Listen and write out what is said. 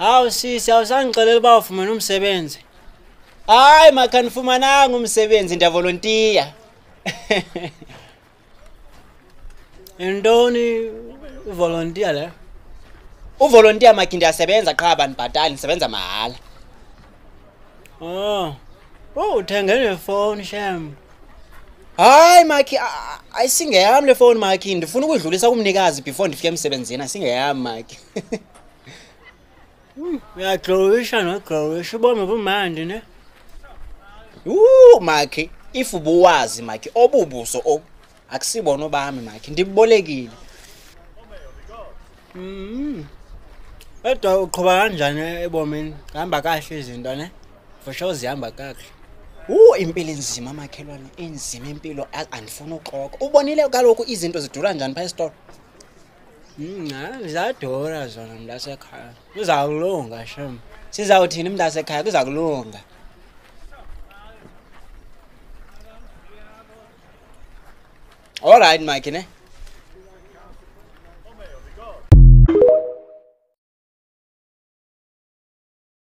Hawu sisi awusangixelela uba ufumene umsebenzi. Hayi makanifumananga umsebenzi ndiyavolontiya. Intoni volunteer le? Uvolontiya makhi ndiyasebenza qha banibhatali ndisebenza mahala. Oh. Uthenge nefoni shem. Hayi makhi ayisingeyami le phone makhi ndifuna ukudlulisa kumnikazi before ndifike emsebenzini asingeyami makhi. Uyaglowisha noglowisha ubome bumandi ne? Makhi if ubuwazi makhi obubuso akusibona obami makhi ndibolekile. Kodwa uqhuba kanjani ebomini? Hamba kahle izinto ne? For sure zihamba kahle. Impilo enzima makhelwane enzima impilo andifuna uxoxa. Ubonile kaloku izinto zidura njani pha esitolo? Ziyadura zona mntasekhaya. Kuzakulunga shem. Sizawuthini mntasekhaya kuzakulunga. All right makhi ne?